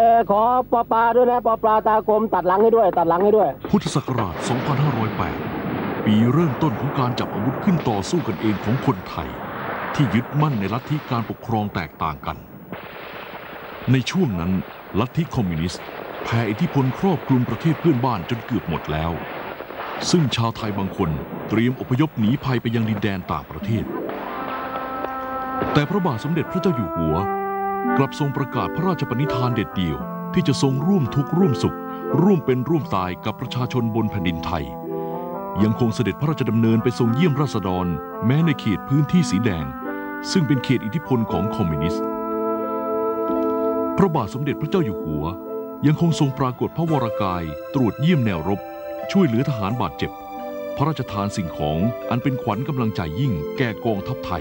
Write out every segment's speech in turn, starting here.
ขอปอปลาด้วยนะปอปลาตากลมตัดหลังให้ด้วยตัดหลังให้ด้วยพุทธศักราช 2508 ปีเริ่มต้นของการจับอาวุธขึ้นต่อสู้กันเองของคนไทยที่ยึดมั่นในลัทธิการปกครองแตกต่างกันในช่วงนั้นลัทธิคอมมิวนิสต์แผ่อิทธิพลครอบคลุมประเทศเพื่อนบ้านจนเกือบหมดแล้วซึ่งชาวไทยบางคนเตรียมอพยพหนีภัยไปยังดินแดนต่างประเทศแต่พระบาทสมเด็จพระเจ้าอยู่หัวกลับทรงประกาศพระราชปณิธานเด็ดเดี่ยวที่จะทรงร่วมทุกข์ร่วมสุขร่วมเป็นร่วมตายกับประชาชนบนแผ่นดินไทยยังคงเสด็จพระราชดำเนินไปทรงเยี่ยมราษฎรแม้ในเขตพื้นที่สีแดงซึ่งเป็นเขตอิทธิพลของคอมมิวนิสต์พระบาทสมเด็จพระเจ้าอยู่หัวยังคงทรงปรากฏพระวรกายตรวจเยี่ยมแนวรบช่วยเหลือทหารบาดเจ็บพระราชทานสิ่งของอันเป็นขวัญกำลังใจยิ่งแก่กองทัพไทย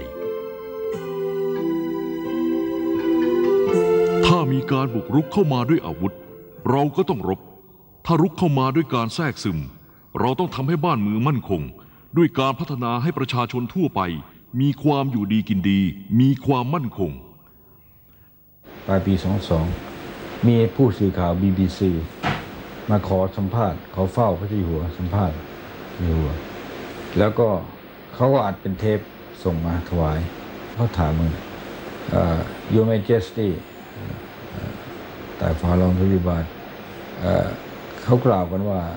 ถ้ามีการบุกรุกเข้ามาด้วยอาวุธเราก็ต้องรบถ้ารุกเข้ามาด้วยการแทรกซึมเราต้องทำให้บ้านเมืองมั่นคงด้วยการพัฒนาให้ประชาชนทั่วไปมีความอยู่ดีกินดีมีความมั่นคงปลายปี 22มีผู้สื่อข่าว BBC มาขอสัมภาษณ์ขอเฝ้าพระเจ้าอยู่หัวสัมภาษณ์อยู่หัวแล้วก็เขาก็อัดเป็นเทปส่งมาถวายเขาถามมึงYour Majesty แต่ฝ่าลองพระยุบาทเขากล่าวกันว่า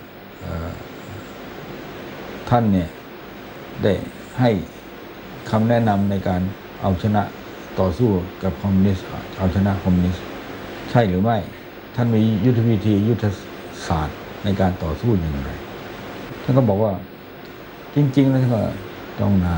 ท่านเนี่ยได้ให้คำแนะนำในการเอาชนะต่อสู้กับคอมมิวนิสต์เอาชนะคอมมิวนิสต์ใช่หรือไม่ท่านมียุทธวิธียุทธศาสตร์ในการต่อสู้อย่างไรท่านก็บอกว่าจริงๆแล้วท่านก็ต้องนา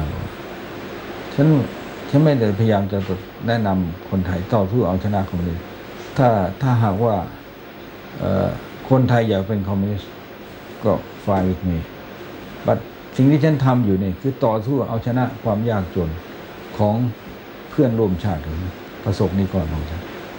ฉันไม่ได้พยายามจะแนะนำคนไทยต่อสู้เอาชนะคอมมิวนิสต์ถ้าหากว่าคนไทยอยากเป็นคอมมิวนิสต์ก็ fine with me แต่สิ่งที่ฉันทำอยู่นี่คือต่อสู้เอาชนะความยากจนของเพื่อนร่วมชาติประสบนิกรของฉัน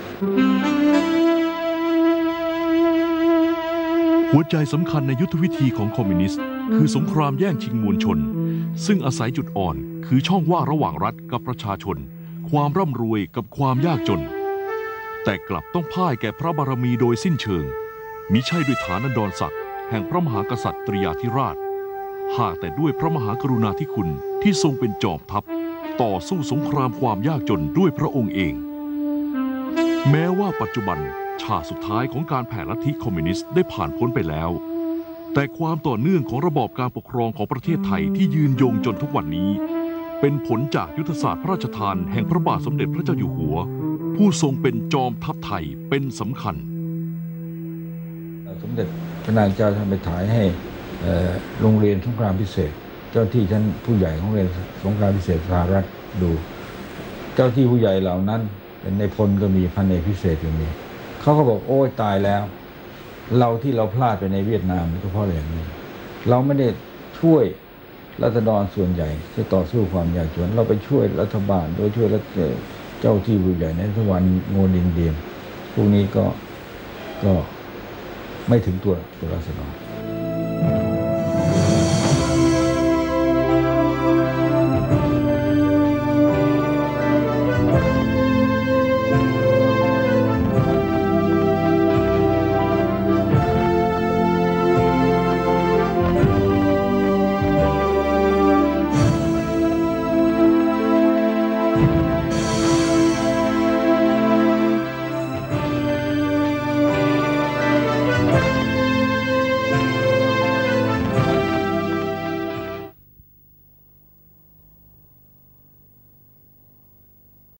หัวใจสำคัญในยุทธวิธีของคอมมิวนิสต์คือสงครามแย่งชิงมวลชนซึ่งอาศัยจุดอ่อนคือช่องว่างระหว่างรัฐกับประชาชนความร่ำรวยกับความยากจนแต่กลับต้องพ่ายแก่พระบารมีโดยสิ้นเชิงมิใช่ด้วยฐานันดรศักดิ์แห่งพระมหากษัตริย์ตรียาธิราชหากแต่ด้วยพระมหากรุณาธิคุณที่ทรงเป็นจอมทัพต่อสู้สงครามความยากจนด้วยพระองค์เองแม้ว่าปัจจุบันฉากสุดท้ายของการแผ่ลัทธิคอมมิวนิสต์ได้ผ่านพ้นไปแล้วแต่ความต่อเนื่องของระบอบการปกครองของประเทศไทยที่ยืนยงจนทุกวันนี้เป็นผลจากยุทธศาสตร์พระราชทานแห่งพระบาทสมเด็จพระเจ้าอยู่หัวผู้ทรงเป็นจอมทัพไทยเป็นสำคัญสมเด็จพระนางเจ้าท่านไปถ่ายให้โรงเรียนสงครามพิเศษเจ้าที่ชั้นผู้ใหญ่ของโรงเรียนสงครามพิเศษสหรัฐดูเจ้าที่ผู้ใหญ่เหล่านั้นเป็นในพลก็มีพันเอกพิเศษก็มีเขาก็บอกโอ้ยตายแล้วเราที่เราพลาดไปในเวียดนามก็เพราะอะไรนี้เราไม่ได้ช่วยรัฐดรส่วนใหญ่ที่ต่อสู้ความยากจนเราไปช่วยรัฐบาลโดยช่วยเจ้าที่ผู้ใหญ่ในทุกวันโงดินเดียมพวกนี้ก็ไม่ถึงตัวรัฐดร